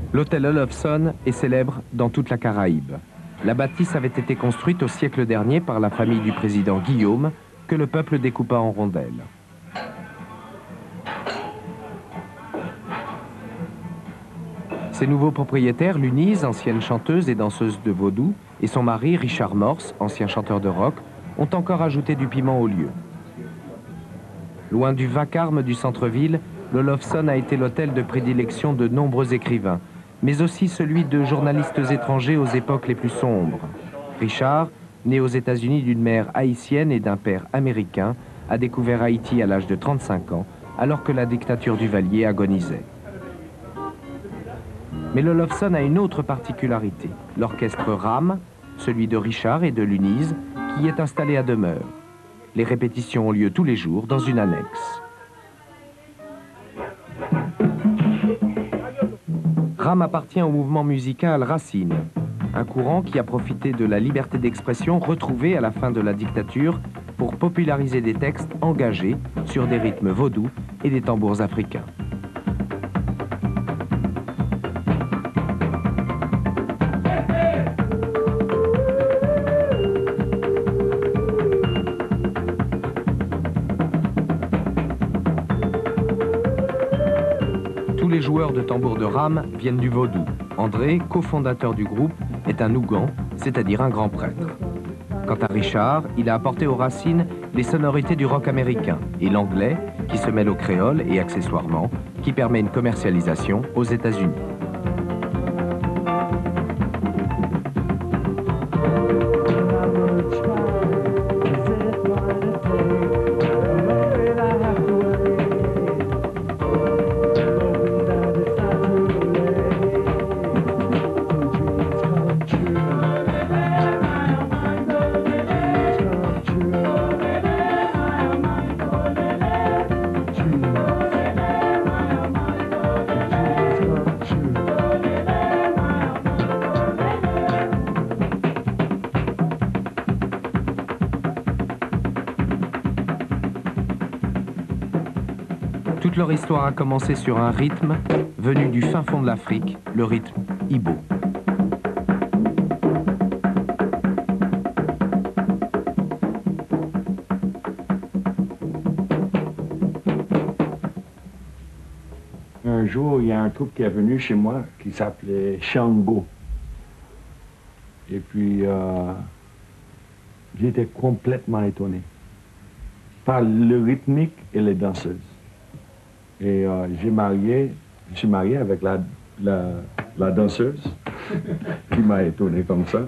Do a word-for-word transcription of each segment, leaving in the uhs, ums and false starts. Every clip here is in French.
L'hôtel Olofsson est célèbre dans toute la Caraïbe. La bâtisse avait été construite au siècle dernier par la famille du président Guillaume, que le peuple découpa en rondelles. Ses nouveaux propriétaires, Lunise, ancienne chanteuse et danseuse de vaudou, et son mari, Richard Morse, ancien chanteur de rock, ont encore ajouté du piment au lieu. Loin du vacarme du centre-ville, l'Olofsson a été l'hôtel de prédilection de nombreux écrivains, mais aussi celui de journalistes étrangers aux époques les plus sombres. Richard, né aux États-Unis d'une mère haïtienne et d'un père américain, a découvert Haïti à l'âge de trente-cinq ans, alors que la dictature Duvalier agonisait. Mais l'Olofsson a une autre particularité, l'orchestre Ram, celui de Richard et de Lunise, qui y est installé à demeure. Les répétitions ont lieu tous les jours dans une annexe. Ram appartient au mouvement musical Racine, un courant qui a profité de la liberté d'expression retrouvée à la fin de la dictature pour populariser des textes engagés sur des rythmes vaudous et des tambours africains. Tous les joueurs de tambour de Ram viennent du vaudou. André, cofondateur du groupe, est un Ougan, c'est-à-dire un grand prêtre. Quant à Richard, il a apporté aux racines les sonorités du rock américain et l'anglais, qui se mêle au créole et accessoirement, qui permet une commercialisation aux États-Unis. Toute leur histoire a commencé sur un rythme venu du fin fond de l'Afrique, le rythme Ibo. Un jour, il y a un groupe qui est venu chez moi qui s'appelait Shango. Et puis, euh, j'étais complètement étonné par le rythmique et les danseuses. Et euh, j'ai marié, je suis marié avec la, la, la danseuse qui m'a étonné comme ça.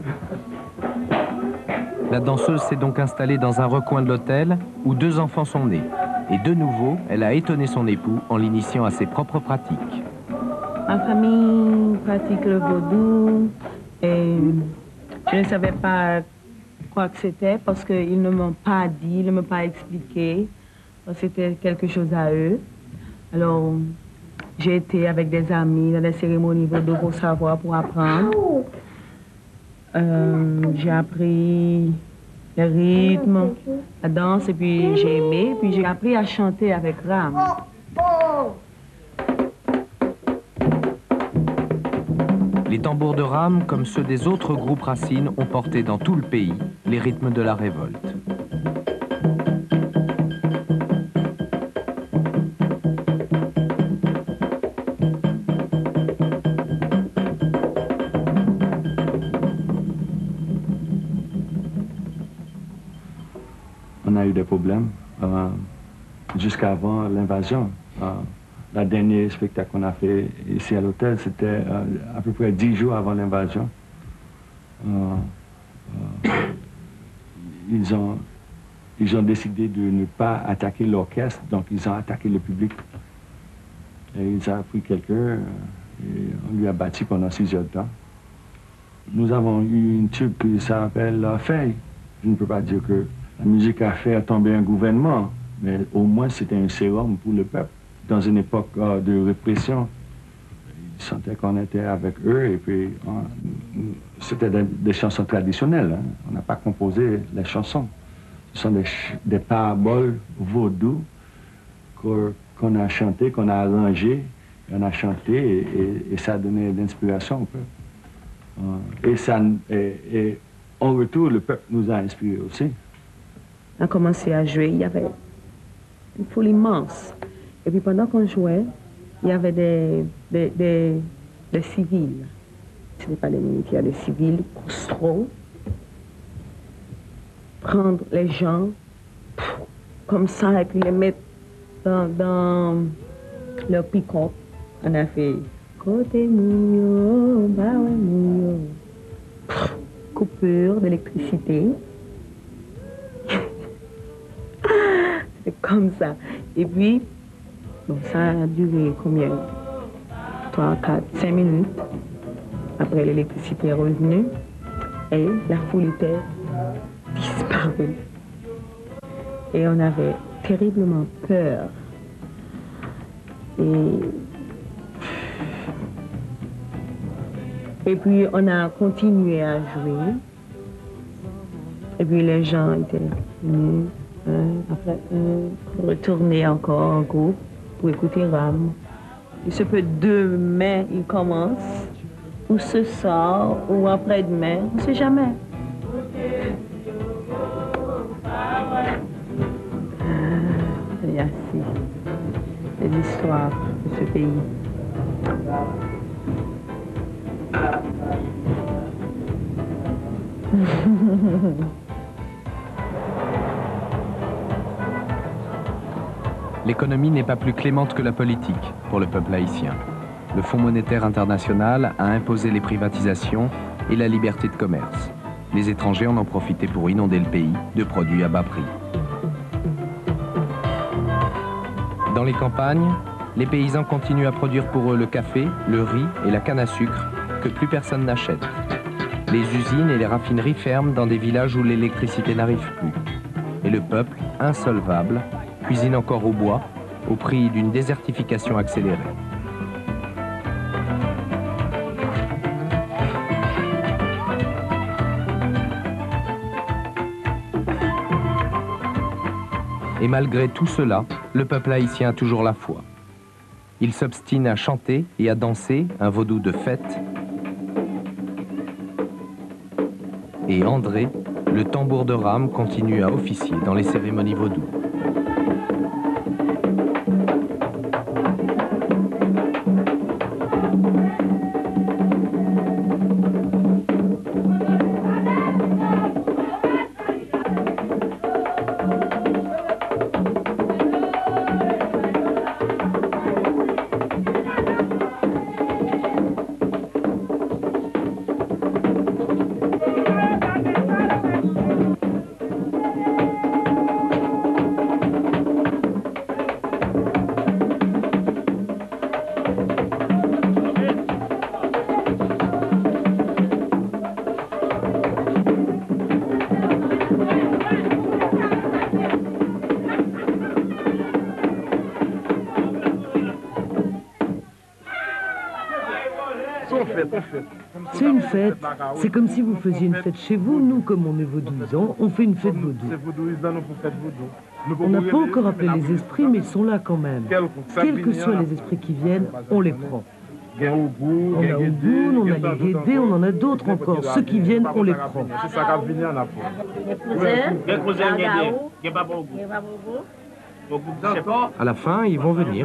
La danseuse s'est donc installée dans un recoin de l'hôtel où deux enfants sont nés. Et de nouveau, elle a étonné son époux en l'initiant à ses propres pratiques. Ma famille pratique le vaudou et je ne savais pas quoi que c'était parce qu'ils ne m'ont pas dit, ils ne m'ont pas expliqué. C'était quelque chose à eux. Alors, j'ai été avec des amis dans des cérémonies vaudou pour savoir, pour apprendre. Euh, j'ai appris le rythme, la danse, et puis j'ai aimé, puis j'ai appris à chanter avec Ram. Les tambours de Ram, comme ceux des autres groupes racines, ont porté dans tout le pays les rythmes de la révolte. On a eu des problèmes euh, jusqu'avant l'invasion. Euh, le dernier spectacle qu'on a fait ici à l'hôtel, c'était euh, à peu près dix jours avant l'invasion. Euh, euh, ils, ont, ils ont décidé de ne pas attaquer l'orchestre, donc ils ont attaqué le public. Et ils ont pris quelqu'un euh, et on lui a battu pendant six heures de temps. Nous avons eu une tube qui s'appelle euh, Feuille. Je ne peux pas dire que la musique a fait tomber un gouvernement, mais au moins c'était un sérum pour le peuple. Dans une époque euh, de répression, ils sentaient qu'on était avec eux et puis c'était des, des chansons traditionnelles. Hein. On n'a pas composé les chansons. Ce sont des, des paraboles vaudou qu'on qu'on a chantées, qu'on a arrangées on a chanté et, et, et ça a donné de l'inspiration un peu. Euh, et, ça, et, et en retour, le peuple nous a inspirés aussi. On a commencé à jouer, il y avait une foule immense. Et puis pendant qu'on jouait, il y avait des, des, des, des civils. Ce n'est pas des militaires, des civils, trop. Prendre les gens comme ça et puis les mettre dans, dans leur pick-up. On a fait côté mouillot, bah ouais mouillot. Coupure d'électricité. C'était comme ça. Et puis, bon, ça a duré combien? trois, quatre, cinq minutes. Après, l'électricité est revenue et la foule était disparue. Et on avait terriblement peur. Et, et puis, on a continué à jouer. Et puis, les gens étaient venus, un après un, retourner encore en groupe pour écouter Ram. Il se peut demain, il commence, ou ce soir, ou après-demain, on ne sait jamais. Il y a si, les histoires de ce pays. L'économie n'est pas plus clémente que la politique pour le peuple haïtien. Le Fonds monétaire international a imposé les privatisations et la liberté de commerce. Les étrangers en ont profité pour inonder le pays de produits à bas prix. Dans les campagnes, les paysans continuent à produire pour eux le café, le riz et la canne à sucre que plus personne n'achète. Les usines et les raffineries ferment dans des villages où l'électricité n'arrive plus. Et le peuple, insolvable, cuisine encore au bois, au prix d'une désertification accélérée. Et malgré tout cela, le peuple haïtien a toujours la foi. Il s'obstine à chanter et à danser un vaudou de fête. Et André, le tambour de Ram, continue à officier dans les cérémonies vaudou. C'est une fête. C'est comme si vous faisiez une fête chez vous. Nous, comme on est vaudouisants, on fait une fête vaudou. On n'a pas encore appelé les esprits, mais ils sont là quand même. Quels que soient les esprits qui viennent, on les prend. On a Ougoun, on a les Guédés, on en a d'autres encore. Ceux qui viennent, on les prend. À la fin, ils vont venir.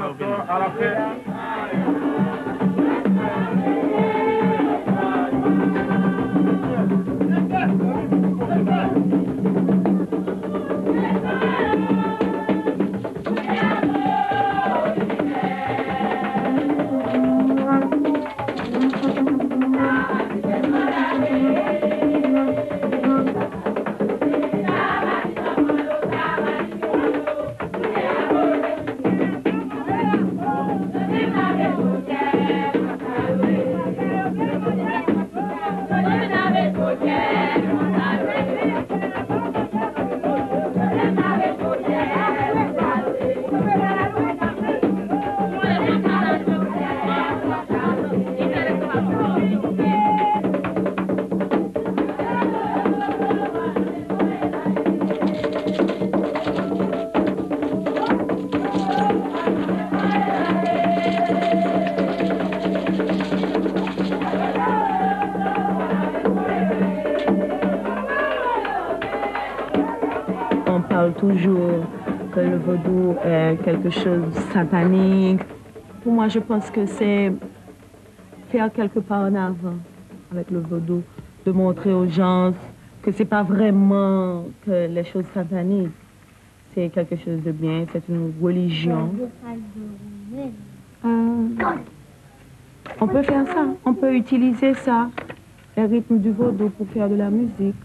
Thank you. toujours que le vaudou est quelque chose de satanique. Pour moi, je pense que c'est faire quelque pas en avant avec le vaudou, de montrer aux gens que c'est pas vraiment que les choses sataniques. C'est quelque chose de bien, c'est une religion. Euh, on peut faire ça, on peut utiliser ça, les rythmes du vaudou pour faire de la musique.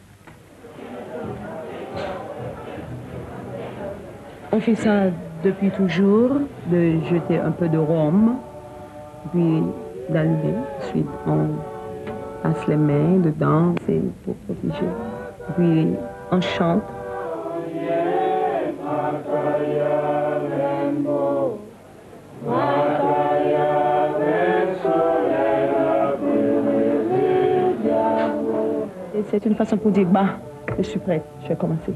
On fait ça depuis toujours, de jeter un peu de rhum, puis d'allumer. Ensuite, on passe les mains dedans, c'est pour protéger. Puis on chante. Et c'est une façon pour dire, bah, je suis prête, je vais commencer.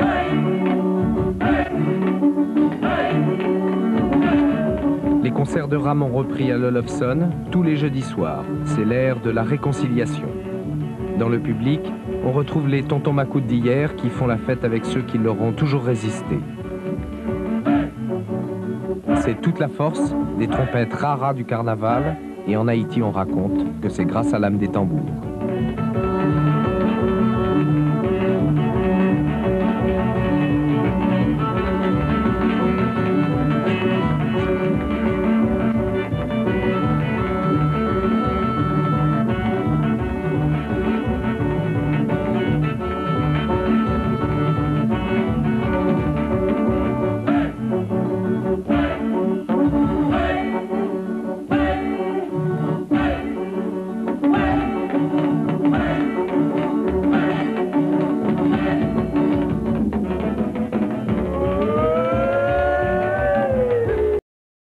Les concerts de rame ont repris à l'Olofsson tous les jeudis soirs. C'est l'ère de la réconciliation. Dans le public, on retrouve les tontons macoutes d'hier qui font la fête avec ceux qui leur ont toujours résisté. C'est toute la force des trompettes raras du carnaval, et en Haïti on raconte que c'est grâce à l'âme des tambours.